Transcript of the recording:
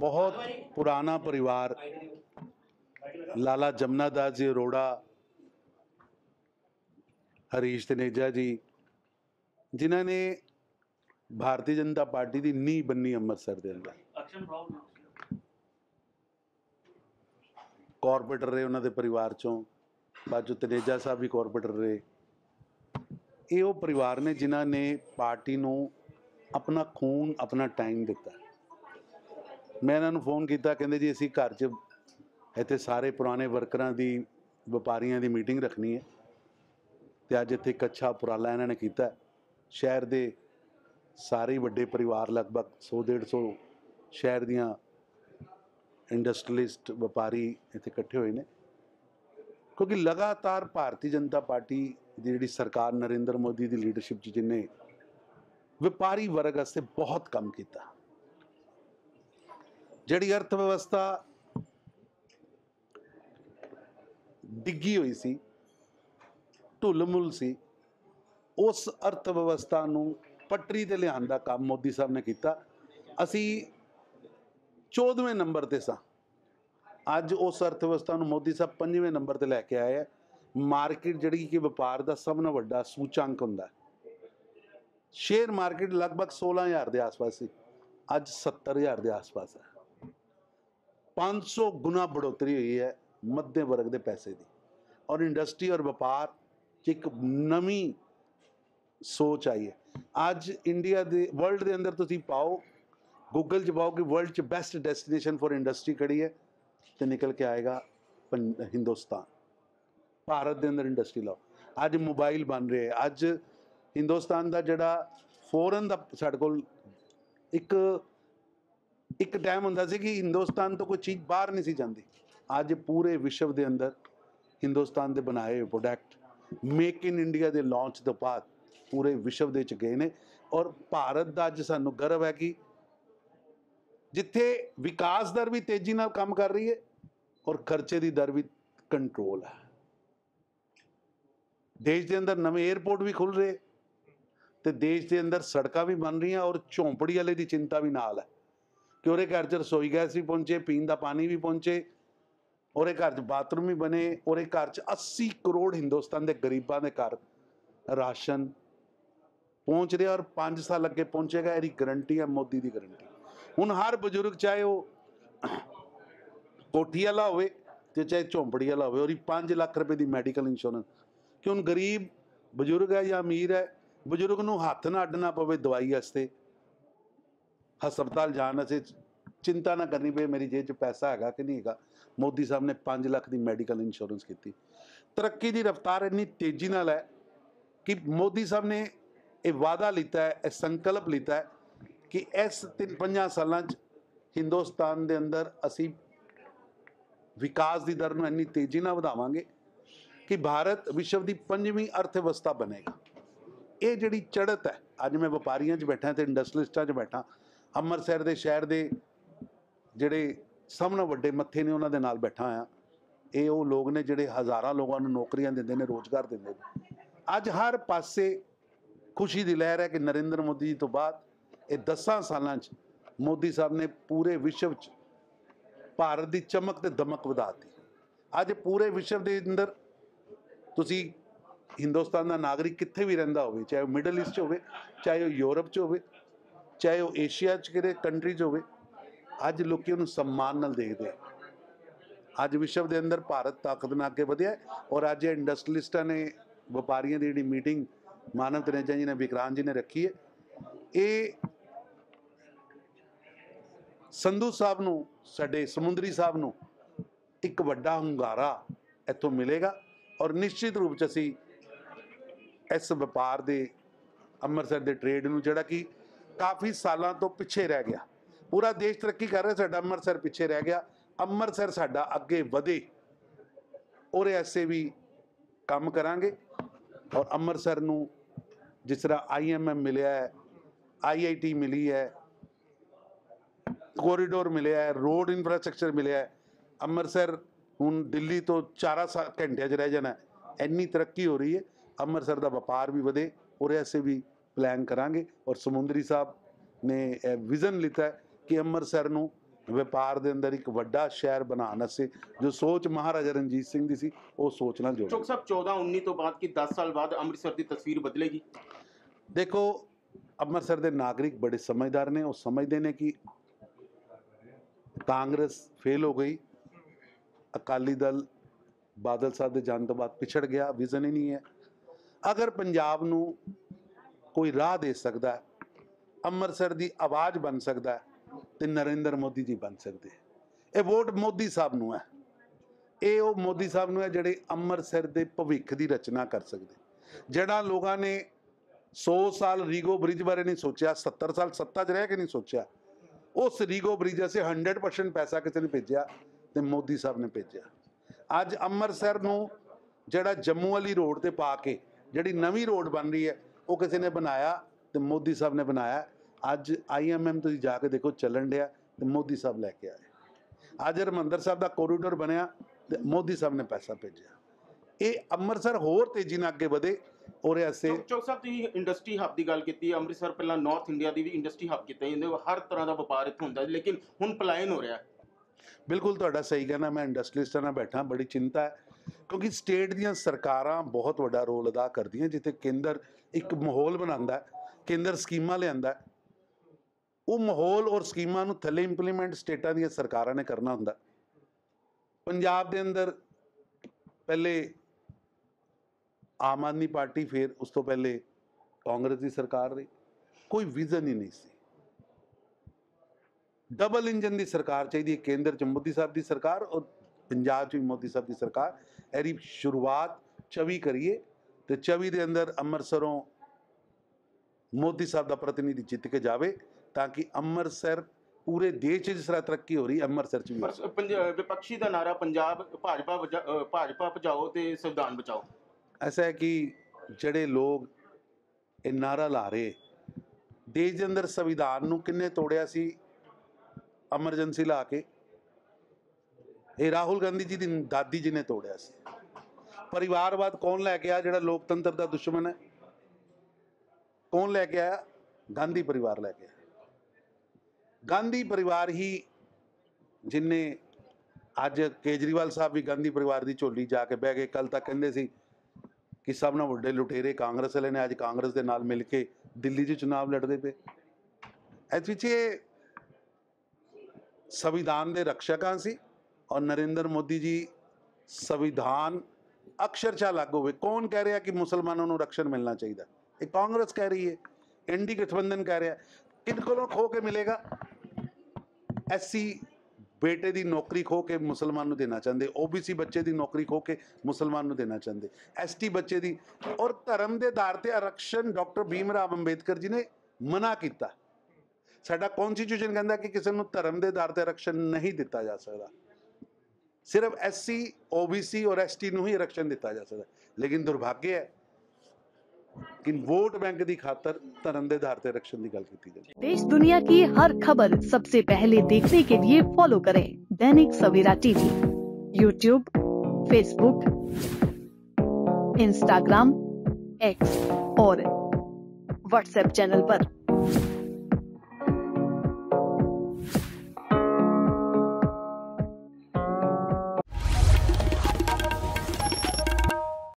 बहुत पुराना परिवार लाला जमुना दास जी अरोड़ा, हरीश तनेजा जी, जिन्हों ने भारतीय जनता पार्टी की नींह बनी अमृतसर के अंदर। कॉरपोरेटर रहे उन्होंने परिवार चों, बाद चो तनेजा साहब भी कॉरपोरेटर रहे। ये वो परिवार ने जिन्होंने पार्टी नूं अपना खून अपना टाइम दिता। मैं इन्होंने फोन किया, कहते जी असीं घर च इत्थे सारे पुराने वर्करां दी व्यापारियों की मीटिंग रखनी है, तो अज इत्थे एक अच्छा उपराला इन्होंने किया। शहर के सारे वड्डे परिवार लगभग 100-150 शहर दियां इंडस्ट्रीलिस्ट व्यापारी इत्थे इकट्ठे हुए हैं, क्योंकि लगातार भारतीय जनता पार्टी की जिहड़ी सरकार नरेंद्र मोदी की लीडरशिप च जिन्हें व्यापारी वर्ग वास्ते बहुत काम किया। जिहड़ी अर्थव्यवस्था डिग्गी हुई सी, ढुल-मुल सी, उस अर्थव्यवस्था नूं पटरी ते लियाउण दा काम मोदी साहब ने किया। असी 14वें नंबर ते सां, अज उस अर्थव्यवस्था नूं मोदी साहब 5वें नंबर ते लैके आए हैं। मार्केट जिहड़ी कि व्यापार का सब नालों वड्डा सूचांक हुंदा है। शेयर मार्केट लगभग 16,000 के आस-पास सी, अज 70,000 के आस-पास है। 500 गुना बढ़ोतरी हुई है मध्य वर्ग के पैसे की, और इंडस्ट्री और व्यापार एक नवी सोच आई है। अज इंडिया के वर्ल्ड के अंदर तुसीं पाओ, गूगल च पाओ कि वर्ल्ड च बेस्ट डेस्टिनेशन फॉर इंडस्ट्री कड़ी है, तो निकल के आएगा हिंदुस्तान। भारत के अंदर इंडस्ट्री लाओ, अज मोबाइल बन रहे, अज हिंदुस्तान का जिहड़ा फॉरन का साडे कोल एक टाइम हुंदा सी कि हिंदुस्तान तो कोई चीज़ बाहर नहीं सी जाती। अज पूरे विश्व के अंदर हिंदुस्तान के बनाए हुए प्रोडक्ट मेक इन इंडिया के लॉन्च तो बाद पूरे विश्व के गए ने। और भारत का अज सानू गर्व है कि जिथे विकास दर भी तेजी नाल काम कर रही है और खर्चे की दर भी कंट्रोल है। देश के अंदर नवे एयरपोर्ट भी खुल रहे, तो देश के अंदर सड़कां भी बन रही, और झोंपड़ी वाले की चिंता भी नाल है कि उहदे घर च रसोई गैस भी पहुंचे, पीण का पानी भी पहुंचे, और घर च बाथरूम भी बने, और घर च 80 करोड़ हिंदुस्तान के गरीबों के घर राशन पहुंच रहा, और 5 साल अगे पहुंचेगा। यही गारंटी है, मोदी की गारंटी। हुण हर बजुर्ग चाहे वह कोठी वाला हो चाहे झोंपड़ी वाला हो, और 5 लाख रुपए की मैडिकल इंश्योरेंस, कि हुण गरीब बजुर्ग है या अमीर है, बजुर्ग नूं हत्थ ना अड्डना पवे दवाई वास्ते, हस्पताल जाने से चिंता ना करनी पे मेरी जेब च पैसा है कि नहीं है। मोदी साहब ने 5 लाख की मैडिकल इंश्योरेंस की। तरक्की की रफ्तार इन्नी तेजी नाल है कि मोदी साहब ने यह वादा लिता है, यह संकल्प लिता है कि इस 5 सालों हिंदुस्तान के अंदर असी विकास की दर इन्नी तेजी नाल वधावांगे कि भारत विश्व की 5वीं अर्थव्यवस्था बनेगा। ये जिहड़ी चढ़त है, अज मैं व्यापारियों च बैठा तो इंडस्ट्रीलिस्टां च बैठा, अमृतसर के शहर के जिहड़े सब नालों वड्डे मत्थे ने उन्हां दे नाल बैठा हाँ। ये वो लोग ने जिहड़े हज़ारां लोगों को नौकरियां दिंदे ने, रोज़गार दिंदे ने। अज हर पासे खुशी की लहर है कि नरेंद्र मोदी जी तो बाद ये 10 सालों मोदी साहब ने पूरे विश्व च भारत की चमक ते दमक वधा दी। अज पूरे विश्व के अंदर तुसी हिंदुस्तान का नागरिक कित्थे भी रहिंदा होवे, चाहे वह मिडल ईस्ट होवे, चाहे वह यूरोप च होवे, चाहे वह एशिया च किते कंट्री च होवे, अज लोग उन्हें सम्मान नाल देखते हैं। अज विश्व के अंदर भारत ताकत नाल अगे वधिया है। और अज इंडस्ट्रीलिस्टां ने व्यापारियों की जी मीटिंग मानव तनेजा जी ने, विक्रांत जी ने रखी है, ये संधू साहब नूं, साडे समुंदरी साहब नूं एक वड्डा हुंगारा इत्थों मिलेगा। और निश्चित रूप से असी इस व्यापार के अमृतसर के ट्रेड नूं जिहड़ा कि काफ़ी सालों तो पिछे रह गया, पूरा देश तरक्की कर रहा, साडा अमृतसर पिछे रह गया। अमृतसर साडा अगे वधे और ऐसे भी काम करांगे। और अमृतसर नूं जिस तरह IMM मिलिया है, IIT मिली है, कॉरीडोर मिले है, रोड इंफ्रास्ट्रक्चर मिले है, अमृतसर हुण दिल्ली तो 4 घंटे रह जाना, इन्नी तरक्की हो रही है। अमृतसर का व्यापार भी वधे और ऐसे भी प्लान करांगे। और समुंदरी साहब ने विजन लिता है कि अमृतसर नूं ਵਪਾਰ ਦੇ ਅੰਦਰ ਇੱਕ ਵੱਡਾ ਸ਼ਹਿਰ ਬਣਾਉਣ ਵਾਸਤੇ ਜੋ ਸੋਚ ਮਹਾਰਾਜਾ ਰਣਜੀਤ ਸਿੰਘ ਦੀ ਸੀ, ਉਹ ਸੋਚ ਨਾਲ ਜੋੜੀ। ਚੌਕ ਸਾਹਿਬ 14-19 ਤੋਂ ਬਾਅਦ ਕਿ 10 ਸਾਲ ਬਾਅਦ ਅੰਮ੍ਰਿਤਸਰ ਦੀ ਤਸਵੀਰ ਬਦਲੇਗੀ? ਦੇਖੋ, ਅੰਮ੍ਰਿਤਸਰ ਦੇ ਨਾਗਰਿਕ ਬੜੇ ਸਮਝਦਾਰ ਨੇ, ਉਹ ਸਮਝਦੇ ਨੇ ਕਿ ਕਾਂਗਰਸ ਫੇਲ ਹੋ ਗਈ, ਅਕਾਲੀ ਦਲ ਬਾਦਲ ਸਾਹਿਬ ਦੇ ਜਾਣ ਤੋਂ ਬਾਅਦ ਪਿਛੜ ਗਿਆ, ਵਿਜ਼ਨ ਹੀ ਨਹੀਂ ਹੈ। ਅਗਰ ਪੰਜਾਬ ਨੂੰ ਕੋਈ ਰਾਹ ਦੇ ਸਕਦਾ ਹੈ, ਅੰਮ੍ਰਿਤਸਰ ਦੀ ਆਵਾਜ਼ ਬਣ ਸਕਦਾ ਹੈ, ਤੇ ਨਰਿੰਦਰ ਮੋਦੀ ਜੀ ਬਣ ਸਕਦੇ। ਇਹ ਵੋਟ ਮੋਦੀ ਸਾਹਿਬ ਨੂੰ ਹੈ, ਇਹ ਉਹ ਮੋਦੀ ਸਾਹਿਬ ਨੂੰ ਹੈ ਜਿਹੜੇ ਅੰਮ੍ਰਿਤਸਰ ਦੇ ਭਵਿੱਖ ਦੀ ਰਚਨਾ ਕਰ ਸਕਦੇ। ਜਿਹੜਾ ਲੋਕਾਂ ਨੇ 100 ਸਾਲ ਰੀਗੋ ਬ੍ਰਿਜ ਬਾਰੇ ਨਹੀਂ ਸੋਚਿਆ, 70 ਸਾਲ ਸੱਤਾ 'ਚ ਰਹਿ ਕੇ ਨਹੀਂ ਸੋਚਿਆ, ਉਸ ਰੀਗੋ ਬ੍ਰਿਜ ਅਸੀਂ 100% ਪੈਸਾ ਕਿਸੇ ਨੇ ਭੇਜਿਆ ਤੇ ਮੋਦੀ ਸਾਹਿਬ ਨੇ ਭੇਜਿਆ। ਅੱਜ ਅੰਮ੍ਰਿਤਸਰ ਨੂੰ ਜਿਹੜਾ ਜੰਮੂ ਵਾਲੀ ਰੋਡ ਤੇ ਪਾ ਕੇ ਜਿਹੜੀ ਨਵੀਂ ਰੋਡ ਬਣ ਰਹੀ ਹੈ, ਉਹ ਕਿਸੇ ਨੇ ਬਣਾਇਆ ਤੇ ਮੋਦੀ ਸਾਹਿਬ ਨੇ ਬਣਾਇਆ। ਅੱਜ IMM ਤੁਸੀਂ ਜਾ ਕੇ ਦੇਖੋ ਚੱਲਣ ਡਿਆ ਤੇ ਮੋਦੀ ਸਾਹਿਬ ਲੈ ਕੇ ਆਏ। ਅੱਜ ਹਰਿਮੰਦਰ ਸਾਹਿਬ ਦਾ ਕੋਰੀਡੋਰ ਬਣਿਆ ਤੇ ਮੋਦੀ ਸਾਹਿਬ ਨੇ ਪੈਸਾ ਭੇਜਿਆ। ਇਹ ਅੰਮ੍ਰਿਤਸਰ ਹੋਰ ਤੇਜ਼ੀ ਨਾਲ ਅੱਗੇ ਵਧੇ। ਉਹਦੇ ਵਾਸਤੇ ਚੌਕ ਸਾਹਿਬ ਤੁਸੀਂ ਇੰਡਸਟਰੀ ਹੱਬ ਦੀ ਗੱਲ ਕੀਤੀ। ਅੰਮ੍ਰਿਤਸਰ ਪਹਿਲਾਂ ਨਾਰਥ ਇੰਡੀਆ ਦੀ ਵੀ ਇੰਡਸਟਰੀ ਹੱਬ ਕੀਤਾ ਜਾਂਦੇ, ਹਰ ਤਰ੍ਹਾਂ ਦਾ ਵਪਾਰ ਇੱਥੇ ਹੁੰਦਾ, ਲੇਕਿਨ ਹੁਣ ਪਲਾਇਨ ਹੋ ਰਿਹਾ। ਬਿਲਕੁਲ ਤੁਹਾਡਾ ਸਹੀ ਕਹਿਣਾ। ਮੈਂ ਇੰਡਸਟਰੀਲਿਸਟਾਂ ਨਾਲ ਬੈਠਾ, ਬੜੀ ਚਿੰਤਾ ਹੈ, ਕਿਉਂਕਿ ਸਟੇਟ ਦੀਆਂ ਸਰਕਾਰਾਂ ਬਹੁਤ ਵੱਡਾ ਰੋਲ ਅਦਾ ਕਰਦੀਆਂ। ਜਿੱਥੇ ਕੇਂਦਰ ਇੱਕ ਮਾਹੌਲ ਬਣਾਉਂਦਾ, ਕੇਂਦਰ ਸਕੀਮਾਂ ਲਿਆਂਦਾ, ਉਹ ਮਾਹੌਲ ਔਰ ਸਕੀਮਾਂ ਨੂੰ ਥੱਲੇ ਇੰਪਲੀਮੈਂਟ ਸਟੇਟਾਂ ਦੀਆਂ ਸਰਕਾਰਾਂ ਨੇ ਕਰਨਾ ਹੁੰਦਾ। ਪੰਜਾਬ ਦੇ ਅੰਦਰ ਪਹਿਲੇ ਆਮ ਆਦਮੀ ਪਾਰਟੀ, ਫਿਰ ਉਸ ਤੋਂ ਪਹਿਲੇ ਕਾਂਗਰਸ ਦੀ ਸਰਕਾਰ ਰਹੀ, ਕੋਈ ਵਿਜ਼ਨ ਹੀ ਨਹੀਂ ਸੀ। ਡਬਲ ਇੰਜਨ ਦੀ ਸਰਕਾਰ ਚਾਹੀਦੀ ਹੈ, ਕੇਂਦਰ 'ਚ ਮੋਦੀ ਸਾਹਿਬ ਦੀ ਸਰਕਾਰ ਔਰ ਪੰਜਾਬ 'ਚ ਵੀ ਮੋਦੀ ਸਾਹਿਬ ਦੀ ਸਰਕਾਰ। ਇਹਦੀ ਸ਼ੁਰੂਆਤ 24 ਕਰੀਏ ਤੇ 24 ਦੇ ਅੰਦਰ ਅੰਮ੍ਰਿਤਸਰੋਂ ਮੋਦੀ ਸਾਹਿਬ ਦਾ ਪ੍ਰਤੀਨਿਧੀ ਜਿੱਤ ਕੇ ਜਾਵੇ, ਤਾਂ ਕਿ ਅੰਮ੍ਰਿਤਸਰ ਪੂਰੇ ਦੇਸ਼ 'ਚ ਜਿਸ ਤਰ੍ਹਾਂ ਤਰੱਕੀ ਹੋ ਰਹੀ, ਅੰਮ੍ਰਿਤਸਰ 'ਚ ਵੀ। ਵਿਪਕਸ਼ੀ ਦਾ ਨਾਰਾ ਪੰਜਾਬ ਭਾਜਪਾ ਬਚਾਓ ਤੇ ਸੰਵਿਧਾਨ ਬਚਾਓ। ਐਸਾ ਹੈ ਕਿ ਜਿਹੜੇ ਲੋਕ ਇਹ ਨਾਰਾ ਲਾ ਰਹੇ, ਦੇਸ਼ ਦੇ ਅੰਦਰ ਸੰਵਿਧਾਨ ਨੂੰ ਕਿੰਨੇ ਤੋੜਿਆ ਸੀ ਐਮਰਜੈਂਸੀ ਲਾ ਕੇ? ਇਹ ਰਾਹੁਲ ਗਾਂਧੀ ਜੀ ਦੀ ਦਾਦੀ ਜੀ ਨੇ ਤੋੜਿਆ ਸੀ। ਪਰਿਵਾਰਵਾਦ ਕੌਣ ਲੈ ਕੇ ਆਇਆ ਜਿਹੜਾ ਲੋਕਤੰਤਰ ਦਾ ਦੁਸ਼ਮਣ ਹੈ? ਕੌਣ ਲੈ ਕੇ ਆਇਆ? ਗਾਂਧੀ ਪਰਿਵਾਰ ਲੈ ਕੇ ਆਇਆ। ਗਾਂਧੀ ਪਰਿਵਾਰ ਹੀ ਜਿਨਨੇ, ਅੱਜ ਕੇਜਰੀਵਾਲ ਸਾਹਿਬ ਵੀ ਗਾਂਧੀ ਪਰਿਵਾਰ ਦੀ ਝੋਲੀ ਜਾ ਕੇ ਬਹਿ ਗਏ। ਕੱਲ ਤੱਕ ਕਹਿੰਦੇ ਸੀ ਕਿ ਸਭ ਨਾਲੋਂ ਵੱਡੇ ਲੁਟੇਰੇ ਕਾਂਗਰਸ ਵਾਲੇ ਨੇ, ਅੱਜ ਕਾਂਗਰਸ ਦੇ ਨਾਲ ਮਿਲ ਕੇ ਦਿੱਲੀ 'ਚ ਚੁਣਾਵ ਲੜਦੇ ਪਏ। ਇਸ ਵਿੱਚ ਸੰਵਿਧਾਨ ਦੇ ਰਕਸ਼ਕਾਂ ਸੀ ਔਰ ਨਰਿੰਦਰ ਮੋਦੀ ਜੀ ਸੰਵਿਧਾਨ ਅਕਸ਼ਰਸ਼ਾ ਲਾਗੂ ਹੋਵੇ। ਕੌਣ ਕਹਿ ਰਿਹਾ ਕਿ ਮੁਸਲਮਾਨਾਂ ਨੂੰ ਰਕਸ਼ਣ ਮਿਲਣਾ ਚਾਹੀਦਾ? ਇਹ ਕਾਂਗਰਸ ਕਹਿ ਰਹੀ ਹੈ, ਇੰਡੀ ਗਠਬੰਧਨ ਕਹਿ ਰਿਹਾ। ਕਿਨ ਕੋਲੋਂ ਖੋ ਕੇ ਮਿਲੇਗਾ? SC ਬੇਟੇ ਦੀ ਨੌਕਰੀ ਖੋ ਕੇ ਮੁਸਲਮਾਨ ਨੂੰ ਦੇਣਾ ਚਾਹੁੰਦੇ, OBC ਬੱਚੇ ਦੀ ਨੌਕਰੀ ਖੋ ਕੇ ਮੁਸਲਮਾਨ ਨੂੰ ਦੇਣਾ ਚਾਹੁੰਦੇ, ST ਬੱਚੇ ਦੀ। ਔਰ ਧਰਮ ਦੇ ਆਧਾਰ ਤੇ ਆਰਕਸ਼ਣ ਡਾਕਟਰ ਭੀਮ ਰਾਵ ਅੰਬੇਦਕਰ ਜੀ ਨੇ ਮਨਾ ਕੀਤਾ। ਸਾਡਾ ਕੌਨਸਟੀਟਿਊਸ਼ਨ ਕਹਿੰਦਾ ਕਿ ਕਿਸੇ ਨੂੰ ਧਰਮ ਦੇ ਆਧਾਰ ਤੇ ਆਰਕਸ਼ਣ ਨਹੀਂ ਦਿੱਤਾ ਜਾ ਸਕਦਾ, ਸਿਰਫ SC OBC ਔਰ ST ਨੂੰ ਹੀ ਆਰਕਸ਼ਣ ਦਿੱਤਾ ਜਾ ਸਕਦਾ। ਲੇਕਿਨ ਦੁਰਭਾਗਯ ਹੈ कि वोट बैंक की खातर धर्म के आधार पर आरक्षण की गल की जाए। देश दुनिया की हर खबर सबसे पहले देखने के लिए फॉलो करें Dainik Savera TV, YouTube, Facebook, Instagram, X और WhatsApp चैनल पर।